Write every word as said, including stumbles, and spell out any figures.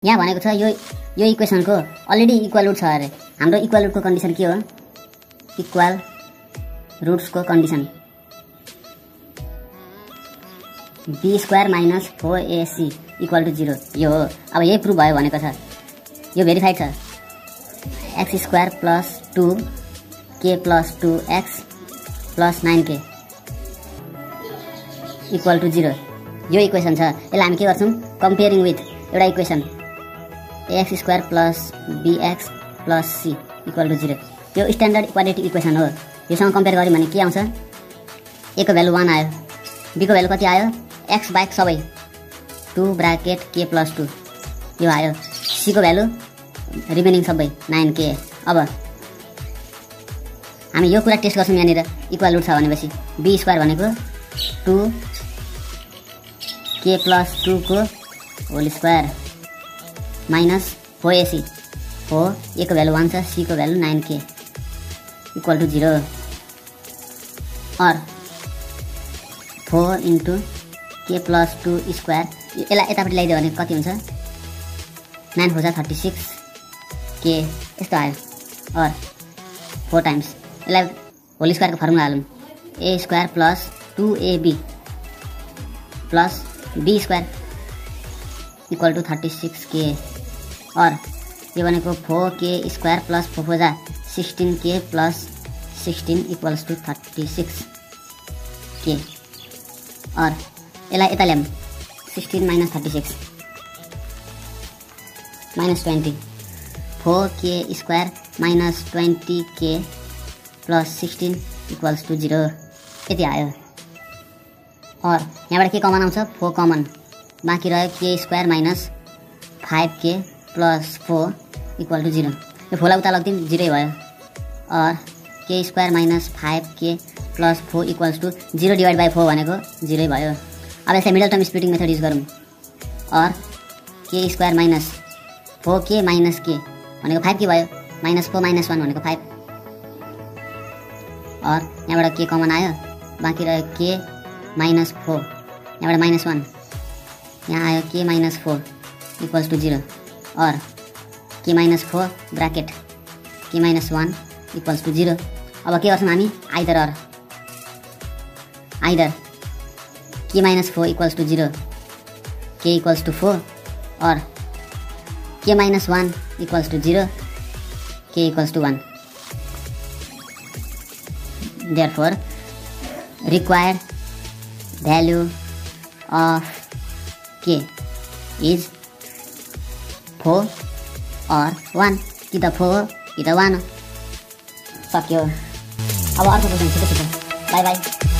यहाँ भनेको छ यो यो इक्वेसनको अलरेडी इक्वल रुट छ अरे। हाम्रो इक्वल रुटको कन्डिसन के हो? इक्वल रुट्सको condition b square minus four a c equal to zero यो हो। अब यही प्रुभ भयो भनेको छ, यो भेरिफाइड छ। एक्स स्क्वायर प्लस टू के plus two x plus nine के इक्वल टू जीरो यो इक्वेसन छ। यसलाई हामी के गर्छौँ? कम्पेयरिङ विथ एउटा equation x square plus b x plus c equal to zero यो स्ट्यान्डर्ड इक्वालिटी इक्वेसन हो। योसँग कम्पेयर गऱ्यौँ भने के आउँछ? ए को भ्यालु वान आयो, बी को भ्यालु कति आयो? एक्स बाहेक सबै two bracket k plus two यो आयो, सी को भ्यालु रिमेनिङ सबै नाइन के। अब हामी यो कुरा टेस्ट गर्छौँ यहाँनिर इक्वल रुट छ भनेपछि बी स्क्वायर भनेको टू के प्लस टू को whole square minus four AC हो, ए को भ्यालु वान छ, सी को भ्यालु नाइन के इक्वल टू जीरो। और four into K plus two square यसलाई यतापट्टि ल्याइदियो भने कति हुन्छ? नाइन फोर थर्टी सिक्स के यस्तो आयो। और फोर टाइम्स यसलाई होल स्क्वायरको फर्मुला हालौँ a square plus two a b plus b square equal to thirty six k. और यो भनेको four k square plus four four जा sixteen k plus sixteen equals to thirty six k. और यसलाई यता ल्याऊँ sixteen minus thirty six minus twenty four k square minus twenty k plus sixteen equals to zero यति आयो। और यहाँबाट k common आउँछ? फोर कमन, बाँकी रह्यो k square minus five k plus four equal to zero. यो फोरलाई उता लगिदिउँ जीरो भयो। और k square minus five k plus four equals to zero divide by four भनेको जीरो भयो। अब यसलाई middle term splitting method use गरौँ। और k square minus four k minus k भनेको फाइभ के भयो, माइनस फोर माइनस वान भनेको five. और यहाँबाट के कमन आयो, बाँकी रह्यो के माइनस फोर, यहाँबाट माइनस वान, यहाँ आयो k minus four equals to zero. और k minus four bracket k minus one equals to zero. अब के गर्छौँ हामी? Either or either k minus four equals to zero k equals to four और k minus one equals to zero k equals to one. Therefore, required value of k is four or one. कि त four हो कि त one हो। सक्यो। अब अर्को क्वेसन छिटो छिटो। Bye by.